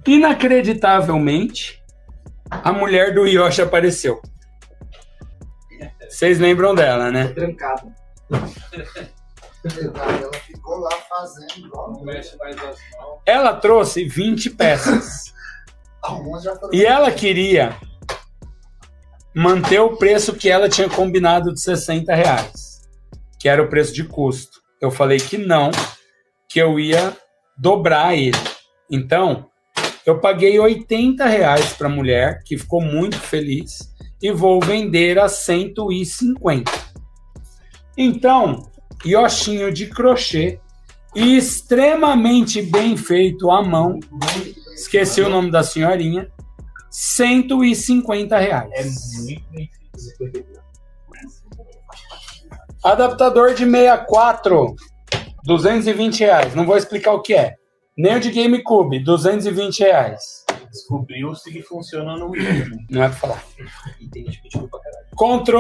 Inacreditavelmente, a mulher do Yoshi apareceu. Vocês lembram dela, né? Trancada. Ela ficou lá fazendo. Não mexe mais as mãos. Ela trouxe 20 peças. E ela queria manter o preço que ela tinha combinado de R$60, que era o preço de custo. Eu falei que não, que eu ia dobrar ele. Então, eu paguei R$80 para a mulher, que ficou muito feliz, e vou vender a 150. Então, Yoshinho de crochê, extremamente bem feito à mão, esqueci o nome da senhorinha, R$150. É muito bem feito. Adaptador de 64, R$220. Não vou explicar o que é. Nem o de GameCube, R$220. Descobriu-se que funciona no Wii. Não é pra falar. E tem gente que pediu pra caralho.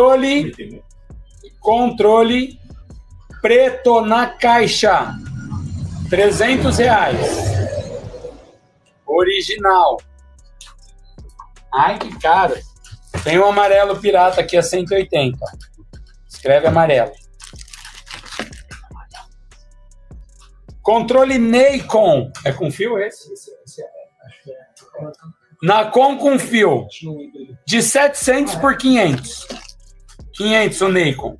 Controle preto na caixa, R$300. Original. Ai, que caro. Tem um amarelo pirata aqui a 180. Escreve amarelo. Controle Nacon. É com fio esse? Acho que é. Nacon com fio. De 700 por 500. 500 o Nacon.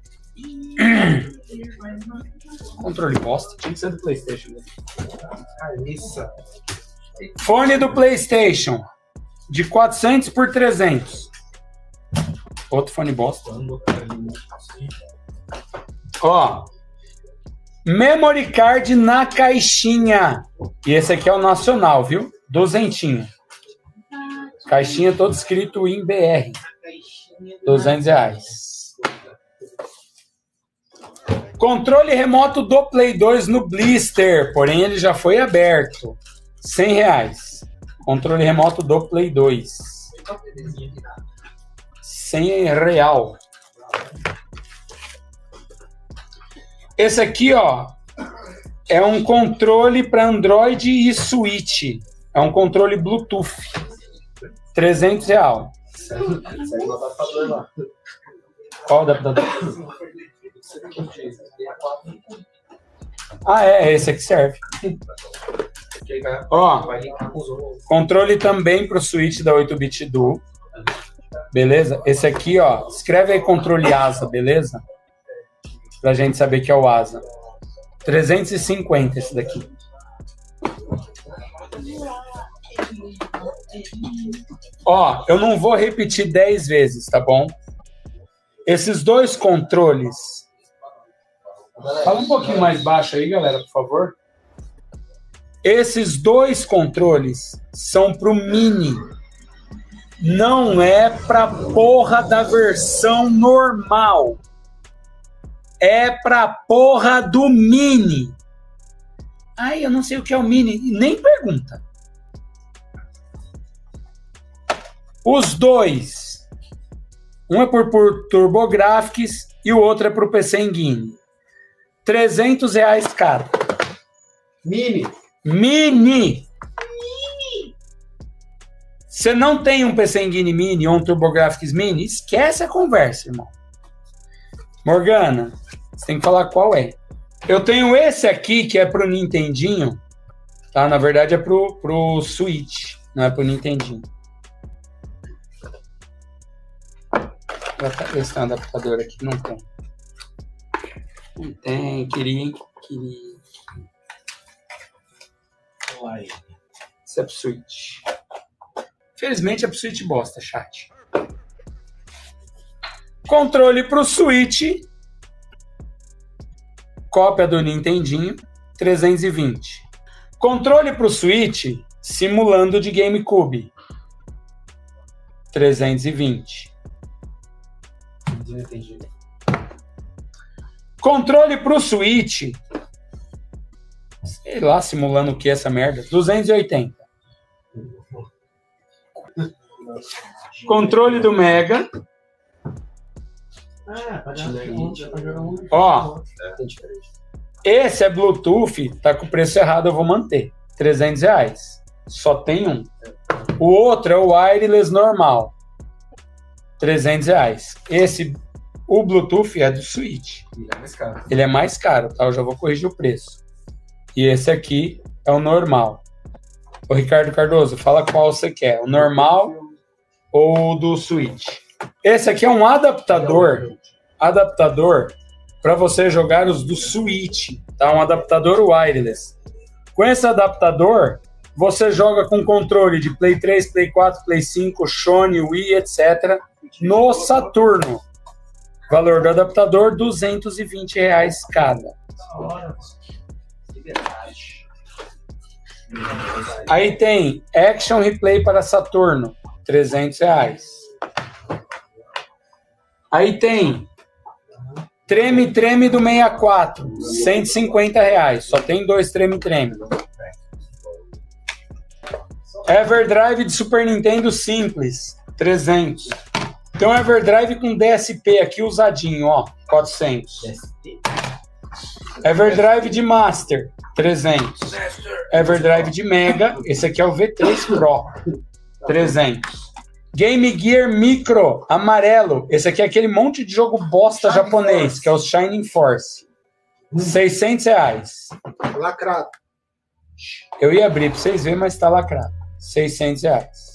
Controle bosta. Tinha que ser do PlayStation. Né? Carniça. Fone do PlayStation. De 400 por 300. Outro fone bosta. Ó. Memory card na caixinha. E esse aqui é o nacional, viu? Duzentinho. Caixinha todo escrito em BR. R$200. Controle remoto do Play 2 no blister. Porém, ele já foi aberto. R$100. Controle remoto do Play 2. R$100. Esse aqui, ó, é um controle para Android e Switch. É um controle Bluetooth. R$300. Segue o adaptador lá. Qual adaptador? Ah, é esse aqui serve. Ó, controle também para o Switch da 8-bit Duo. Beleza? Esse aqui, ó, escreve aí controle ASA, beleza? Pra gente saber que é o ASA. 350 esse daqui. Ó, eu não vou repetir 10 vezes, tá bom? Esses dois controles... Fala um pouquinho mais baixo aí, galera, por favor. Esses dois controles são pro Mini. Não é pra porra da versão normal. É pra porra do Mini. Ai, eu não sei o que é o Mini. Nem pergunta. Os dois. Um é por TurboGrafx e o outro é pro PC Engine. R$300 cada. Mini. Mini. Você não tem um PC Engine Mini ou um TurboGrafx Mini? Esquece a conversa, irmão. Morgana, você tem que falar qual é. Eu tenho esse aqui que é pro Nintendinho. Tá? Na verdade é pro Switch, não é pro Nintendinho. Esse tem um adaptador aqui, não tem. Não tem, queria. Isso é pro Switch. Infelizmente é pro Switch bosta, chat. Controle pro Switch. Cópia do Nintendinho, 320. Controle pro Switch, simulando de GameCube, 320. Controle pro Switch, sei lá, simulando o que é essa merda, 280. Controle do Mega. Ó, esse é Bluetooth, tá com o preço errado, eu vou manter. R$300. Só tem um. O outro é o wireless normal. R$300. O Bluetooth é do Switch. E é mais caro. Ele é mais caro, tá? Eu já vou corrigir o preço. E esse aqui é o normal. Ô, Ricardo Cardoso, fala qual você quer. O normal ou o do Switch? Esse aqui é um adaptador para você jogar os do Switch, tá? Um adaptador wireless. Com esse adaptador, você joga com controle de Play 3, Play 4, Play 5, Sony, Wii, etc. no Saturno. Valor do adaptador, R$220 cada. Aí tem Action Replay para Saturno, R$300. Aí tem Treme Treme do 64, R$150. Só tem 2 Treme Treme. Everdrive de Super Nintendo simples, 300. Tem um Everdrive com DSP aqui usadinho, ó, 400. Everdrive de Master, 300. Everdrive de Mega, esse aqui é o V3 Pro, 300. Game Gear Micro, amarelo, esse aqui é aquele monte de jogo bosta japonês, que é o Shining Force, R$600. Lacrado. Eu ia abrir pra vocês verem, mas tá lacrado, R$600.